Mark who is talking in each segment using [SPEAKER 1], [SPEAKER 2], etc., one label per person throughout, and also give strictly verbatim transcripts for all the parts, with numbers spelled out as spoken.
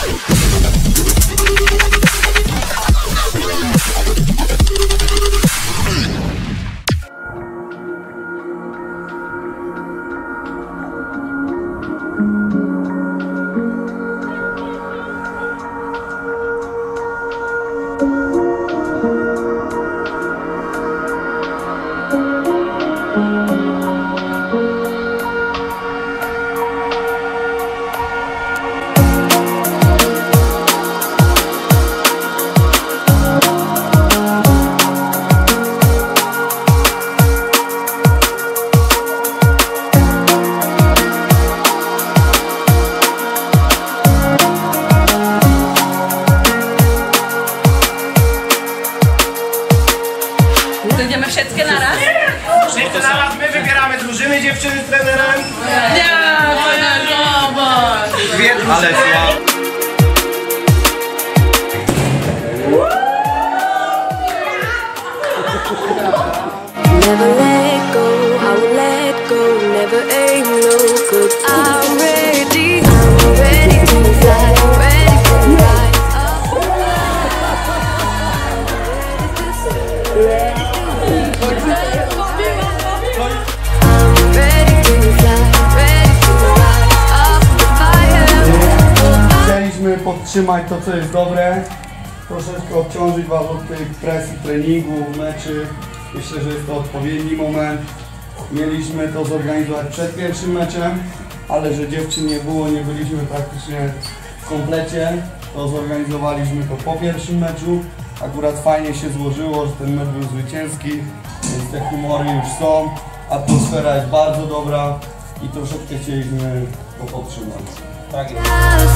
[SPEAKER 1] Idziemy wszystkie naraz?
[SPEAKER 2] Wszyscy naraz, my wybieramy drużyny, dziewczyny z trenerem.
[SPEAKER 1] Nie, to nie, zobacz.
[SPEAKER 2] Dwie drużyny.
[SPEAKER 3] Never let go, I will let go, never aim low, 'cause I'm ready, I'm ready to fly, ready to rise up. I'm ready to fly, ready to rise up the fire.
[SPEAKER 4] Chcieliśmy podtrzymać to, co jest dobre, troszeczkę odciążyć Was od tej presji treningu, meczy. Myślę, że jest to odpowiedni moment. Mieliśmy to zorganizować przed pierwszym meczem, ale że dziewczyn nie było, nie byliśmy praktycznie w komplecie, to zorganizowaliśmy to po pierwszym meczu. Akurat fajnie się złożyło, że ten mecz był zwycięski, więc te humory już są. Atmosfera jest bardzo dobra i troszeczkę chcieliśmy to podtrzymać. Tak jest.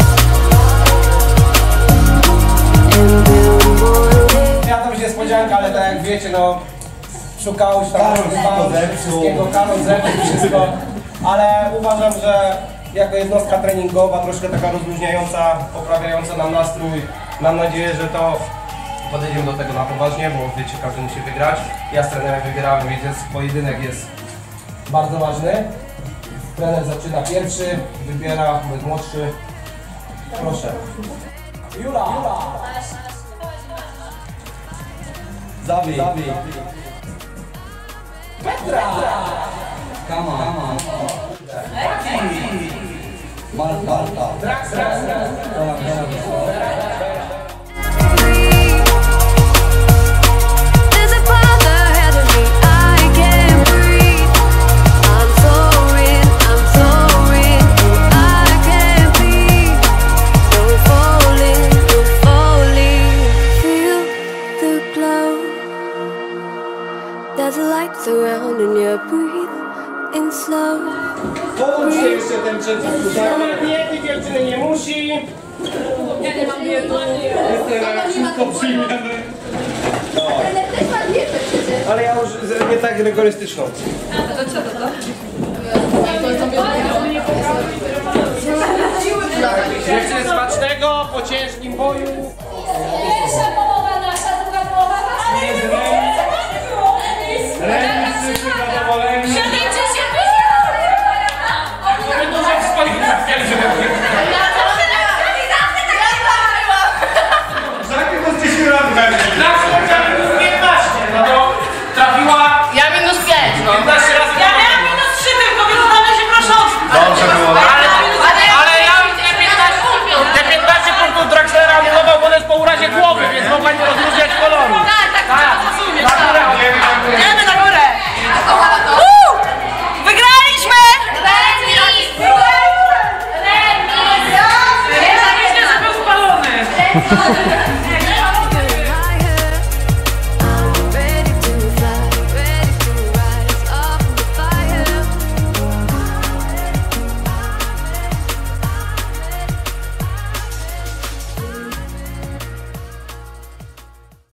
[SPEAKER 2] Miała być niespodzianka, ale tak jak wiecie, no szukałeś tam wszystkiego, Karol zepsuł wszystko, ale uważam, że jako jednostka treningowa, troszkę taka rozluźniająca, poprawiająca nam nastrój. Mam nadzieję, że to podejdziemy do tego na poważnie, bo wiecie, każdy musi wygrać. Ja z trenerem wybieramy, więc pojedynek jest bardzo ważny. Trener zaczyna pierwszy, wybiera, jest młodszy. Proszę. Jula! Jula.
[SPEAKER 4] Zabij! Zabij!
[SPEAKER 2] Petra!
[SPEAKER 4] Kama! Kama! Malta! Malta!
[SPEAKER 2] Drax! Drax!
[SPEAKER 3] There's a path ahead of me, I can't breathe. I'm soaring, I'm soaring, I can't breathe. No falling, no falling. Feel the glow. There's a light surrounding you, breathe in slow.
[SPEAKER 2] Połóżcie jeszcze ten przeciw tutaj. Kto ma diety, dziewczyny nie musi.
[SPEAKER 1] Ja nie mam diety.
[SPEAKER 2] Szybko przyjmiemy. Ale ja już nie tak rygorystyczną.
[SPEAKER 1] A to co to to?
[SPEAKER 2] Dziewczyny smacznego, po ciężkim boju.
[SPEAKER 5] Pierwsza połowa nasza, druga połowa wasza.
[SPEAKER 2] Jest remis. Remis, wszyscy zadowoleni.
[SPEAKER 5] Siadajcie się!
[SPEAKER 2] My dużo w swoich trafiali, żeby Żakiem to z dziesięć razy będzie. Na spotkaniu plus piętnaście, no to trafiła
[SPEAKER 1] Ja minus pięć, no.
[SPEAKER 2] piętnaście razy.
[SPEAKER 1] Ja miałam minus trzy tylko, więc damy się proszę od...
[SPEAKER 2] Dobrze było.
[SPEAKER 1] Ale, ale,
[SPEAKER 2] Ale ja te piętnaście, te piętnaście punktów Draxlera anulował, bo on jest po urazie głowy, więc mogła nie rozróżniać koloru.
[SPEAKER 1] tak, tak, tak, rozumiem.
[SPEAKER 2] Na górę, idziemy na górę.
[SPEAKER 1] Idziemy na górę. Uuu! Wygraliśmy!
[SPEAKER 5] Remis! Remis!
[SPEAKER 1] Ja myślę, że był spalony.